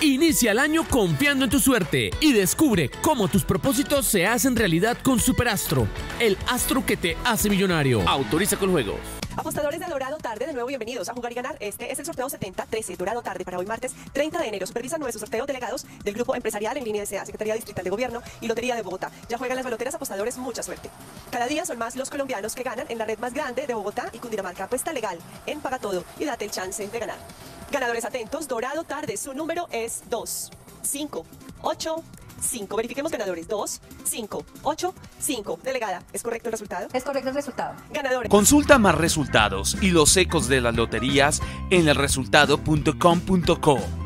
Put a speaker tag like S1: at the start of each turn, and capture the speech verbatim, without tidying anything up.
S1: Inicia el año confiando en tu suerte y descubre cómo tus propósitos se hacen realidad con Superastro, el astro que te hace millonario. Autoriza con juegos.
S2: Apostadores de Dorado Tarde, de nuevo bienvenidos a Jugar y Ganar. Este es el sorteo setenta trece Dorado Tarde para hoy martes treinta de enero. Supervisan nuestro sorteo delegados del Grupo Empresarial en línea S A, Secretaría Distrital de Gobierno y Lotería de Bogotá. Ya juegan las baloteras, apostadores, mucha suerte. Cada día son más los colombianos que ganan en la red más grande de Bogotá y Cundinamarca. Apuesta legal en Paga Todo y date el chance de ganar. Ganadores atentos, Dorado Tarde, su número es dos cinco ocho cinco. Verifiquemos ganadores. dos cinco ocho cinco. Delegada, ¿es correcto el resultado?
S3: Es correcto el resultado.
S2: Ganadores.
S4: Consulta más resultados y los ecos de las loterías en el resultado punto com punto co.